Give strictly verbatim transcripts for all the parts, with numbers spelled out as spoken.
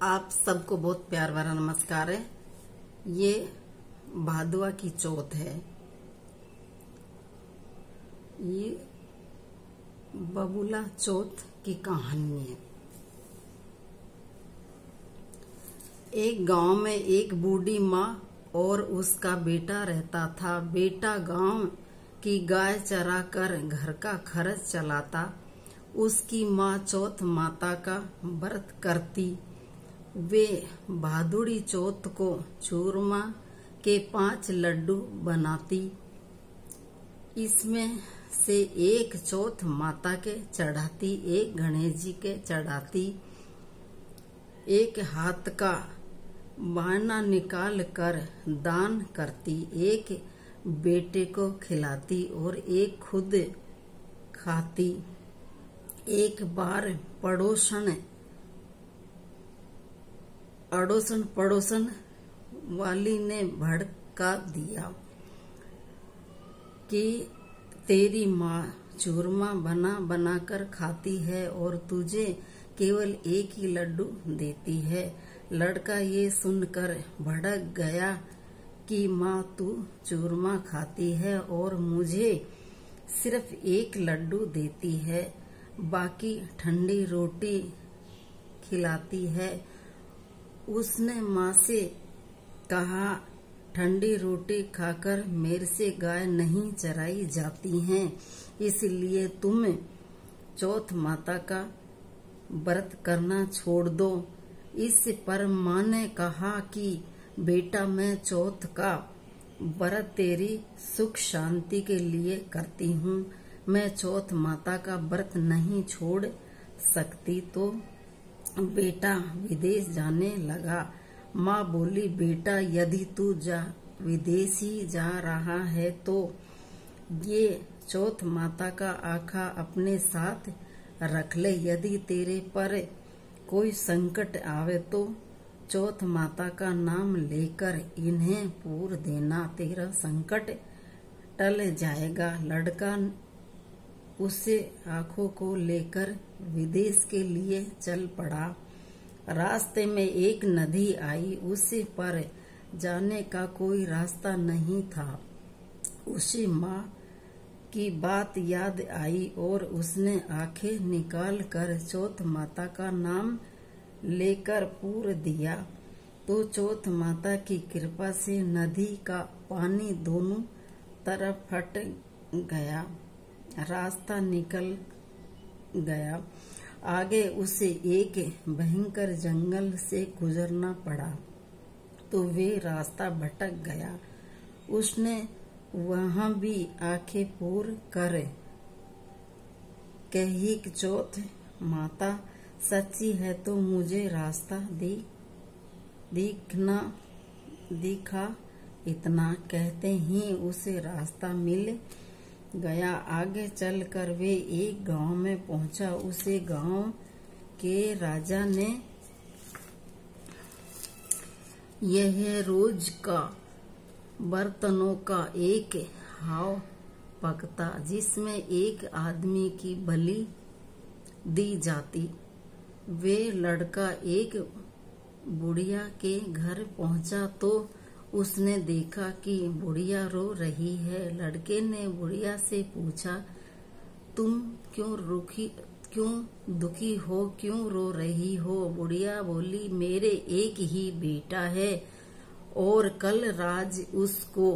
आप सबको बहुत प्यार भरा नमस्कार है। ये भादुआ की चौथ है। ये बबूला चौथ की कहानी है। एक गांव में एक बूढ़ी माँ और उसका बेटा रहता था। बेटा गांव की गाय चरा कर घर का खर्च चलाता। उसकी माँ चौथ माता का व्रत करती। वे भादुड़ी चौथ को चूरमा के पांच लड्डू बनाती। इसमें से एक चौथ माता के चढ़ाती, एक गणेश जी के चढ़ाती, एक हाथ का बाना निकाल कर दान करती, एक बेटे को खिलाती और एक खुद खाती। एक बार पड़ोसन अड़ोसन पड़ोसन वाली ने भड़का दिया कि तेरी माँ चूरमा बना बना कर खाती है और तुझे केवल एक ही लड्डू देती है। लड़का ये सुनकर भड़क गया कि माँ तू चूरमा खाती है और मुझे सिर्फ एक लड्डू देती है, बाकी ठंडी रोटी खिलाती है। उसने माँ से कहा, ठंडी रोटी खाकर मेरे से गाय नहीं चराई जाती हैं, इसलिए तुम चौथ माता का व्रत करना छोड़ दो। इस पर माँ ने कहा कि बेटा मैं चौथ का व्रत तेरी सुख शांति के लिए करती हूँ, मैं चौथ माता का व्रत नहीं छोड़ सकती। तो बेटा विदेश जाने लगा। माँ बोली, बेटा यदि तू जा विदेश ही जा रहा है तो ये चौथ माता का आखा अपने साथ रख ले। यदि तेरे पर कोई संकट आवे तो चौथ माता का नाम लेकर इन्हें पूर देना, तेरा संकट टल जाएगा। लड़का उसे आंखों को लेकर विदेश के लिए चल पड़ा। रास्ते में एक नदी आई, उसे पर जाने का कोई रास्ता नहीं था। उसे माँ की बात याद आई और उसने आंखें निकाल कर चौथ माता का नाम लेकर पूर दिया। तो चौथ माता की कृपा से नदी का पानी दोनों तरफ फट गया, रास्ता निकल गया। आगे उसे एक भयंकर जंगल से गुजरना पड़ा तो वे रास्ता भटक गया। उसने वहां भी आंखें पूर कर कही, चौथ माता सच्ची है तो मुझे रास्ता दी दिखना दिखा। इतना कहते ही उसे रास्ता मिल गया। आगे चलकर वे एक गांव में पहुंचा। उसे गांव के राजा ने यह रोज का बर्तनों का एक हाव पकता, जिसमें एक आदमी की बलि दी जाती। वे लड़का एक बुढ़िया के घर पहुंचा तो उसने देखा कि बुढ़िया रो रही है। लड़के ने बुढ़िया से पूछा, तुम क्यों रुखी क्यों दुखी हो, क्यों रो रही हो? बुढ़िया बोली, मेरे एक ही बेटा है और कल राज उसको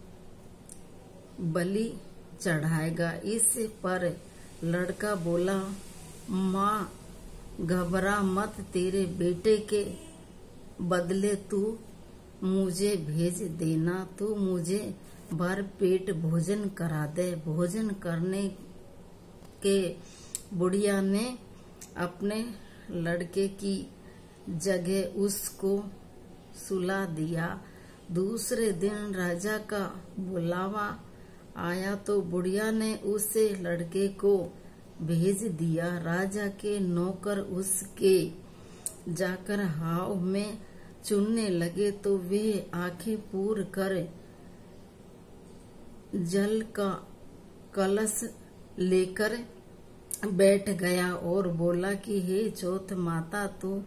बलि चढ़ाएगा। इस पर लड़का बोला, माँ घबरा मत, तेरे बेटे के बदले तू मुझे भेज देना, तू मुझे भर पेट भोजन करा दे। भोजन करने के बुढ़िया ने अपने लड़के की जगह उसको सुला दिया। दूसरे दिन राजा का बुलावा आया तो बुढ़िया ने उसे लड़के को भेज दिया। राजा के नौकर उसके जाकर हाव में चुनने लगे तो वे आंखें पूर कर जल का कलश लेकर बैठ गया और बोला कि हे चौथ माता, तू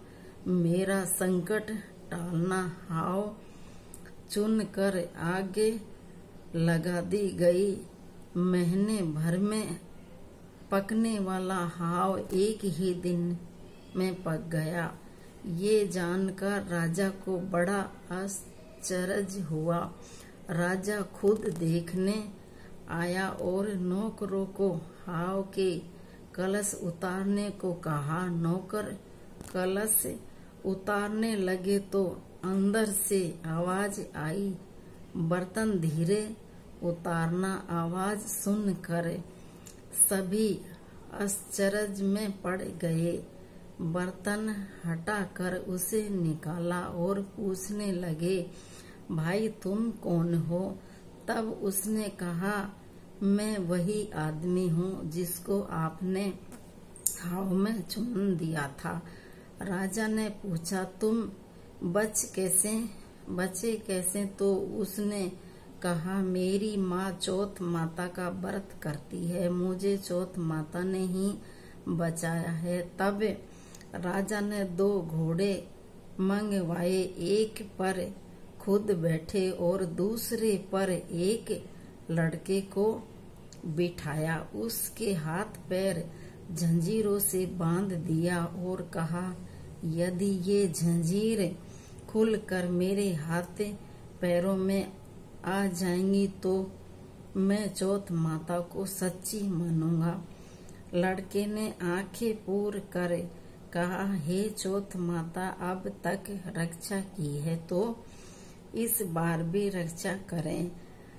मेरा संकट टालना हाव चुन कर आगे लगा दी गई। महीने भर में पकने वाला हाव एक ही दिन में पक गया। ये जानकर राजा को बड़ा आश्चर्य हुआ। राजा खुद देखने आया और नौकरों को हाव के कलश उतारने को कहा। नौकर कलश उतारने लगे तो अंदर से आवाज आई, बर्तन धीरे उतारना। आवाज सुनकर सभी आश्चर्य में पड़ गए। बर्तन हटाकर उसे निकाला और पूछने लगे, भाई तुम कौन हो? तब उसने कहा, मैं वही आदमी हूँ जिसको आपने हाव में चुन दिया था। राजा ने पूछा, तुम बच कैसे बचे कैसे? तो उसने कहा, मेरी माँ चौथ माता का व्रत करती है, मुझे चौथ माता ने ही बचाया है। तब राजा ने दो घोड़े मंगवाए, एक पर खुद बैठे और दूसरे पर एक लड़के को बिठाया। उसके हाथ पैर जंजीरों से बांध दिया और कहा, यदि ये जंजीर खुलकर मेरे हाथ पैरों में आ जाएंगी तो मैं चौथ माता को सच्ची मानूंगा। लड़के ने आंखें पूर कर कहा, हे चौथ माता, अब तक रक्षा की है तो इस बार भी रक्षा करें।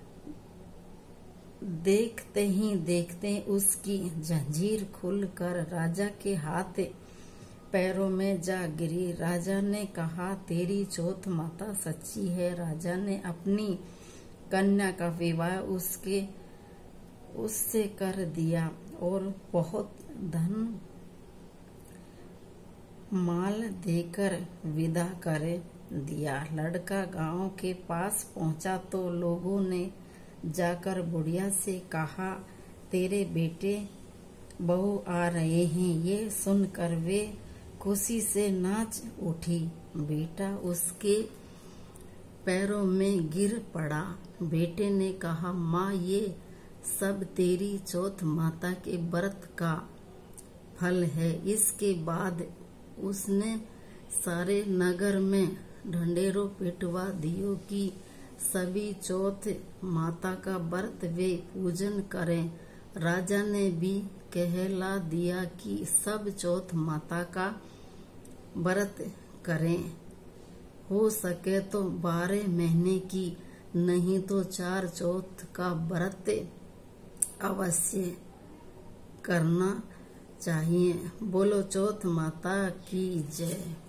देखते ही देखते उसकी जंजीर खुलकर राजा के हाथ पैरों में जा गिरी। राजा ने कहा, तेरी चौथ माता सच्ची है। राजा ने अपनी कन्या का विवाह उसके उससे कर दिया और बहुत धन माल देकर विदा कर दिया। लड़का गांव के पास पहुंचा तो लोगों ने जाकर बुढ़िया से कहा, तेरे बेटे बहू आ रहे हैं। ये सुनकर वे खुशी से नाच उठी। बेटा उसके पैरों में गिर पड़ा। बेटे ने कहा, माँ, ये सब तेरी चौथ माता के व्रत का फल है। इसके बाद उसने सारे नगर में ढंढेरों पिटवा दियो कि सभी चौथ माता का व्रत वे पूजन करें। राजा ने भी कहला दिया कि सब चौथ माता का व्रत करें। हो सके तो बारह महीने की, नहीं तो चार चौथ का व्रत अवश्य करना चाहिए। बोलो चौथ माता की जय।